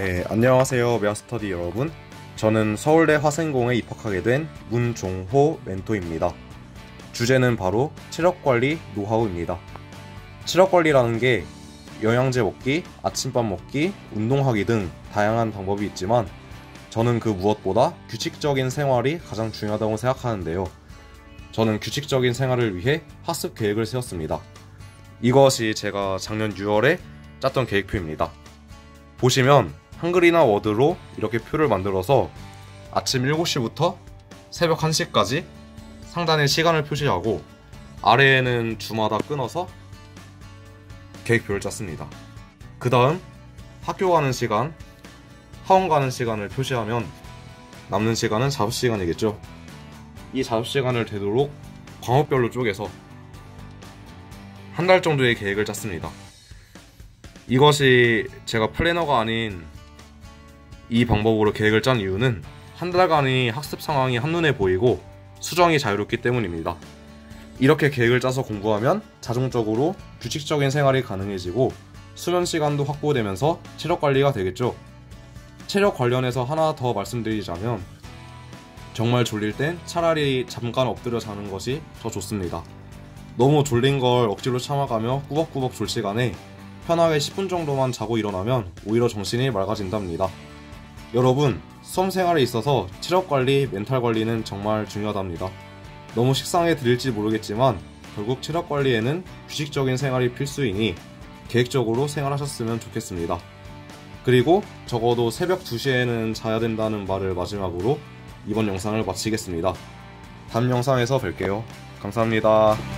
네, 안녕하세요 메아스터디 여러분. 저는 서울대 화생공에 입학하게 된 문종호 멘토입니다. 주제는 바로 체력관리 노하우입니다. 체력관리라는 게 영양제 먹기, 아침밥 먹기, 운동하기 등 다양한 방법이 있지만 저는 그 무엇보다 규칙적인 생활이 가장 중요하다고 생각하는데요. 저는 규칙적인 생활을 위해 학습 계획을 세웠습니다. 이것이 제가 작년 6월에 짰던 계획표입니다. 보시면 한글이나 워드로 이렇게 표를 만들어서 아침 7시부터 새벽 1시까지 상단에 시간을 표시하고 아래에는 주마다 끊어서 계획표를 짰습니다. 그 다음 학교 가는 시간, 학원 가는 시간을 표시하면 남는 시간은 작업시간이겠죠. 이 작업시간을 되도록 과목별로 쪼개서 한 달 정도의 계획을 짰습니다. 이것이 제가 플래너가 아닌 이 방법으로 계획을 짠 이유는 한 달간의 학습 상황이 한눈에 보이고 수정이 자유롭기 때문입니다. 이렇게 계획을 짜서 공부하면 자동적으로 규칙적인 생활이 가능해지고 수면 시간도 확보되면서 체력 관리가 되겠죠. 체력 관련해서 하나 더 말씀드리자면 정말 졸릴 땐 차라리 잠깐 엎드려 자는 것이 더 좋습니다. 너무 졸린 걸 억지로 참아가며 꾸벅꾸벅 졸 시간에 편하게 10분 정도만 자고 일어나면 오히려 정신이 맑아진답니다. 여러분, 수험 생활에 있어서 체력 관리, 멘탈 관리는 정말 중요하답니다. 너무 식상해 드릴지 모르겠지만 결국 체력 관리에는 규칙적인 생활이 필수이니 계획적으로 생활하셨으면 좋겠습니다. 그리고 적어도 새벽 2시에는 자야 된다는 말을 마지막으로 이번 영상을 마치겠습니다. 다음 영상에서 뵐게요. 감사합니다.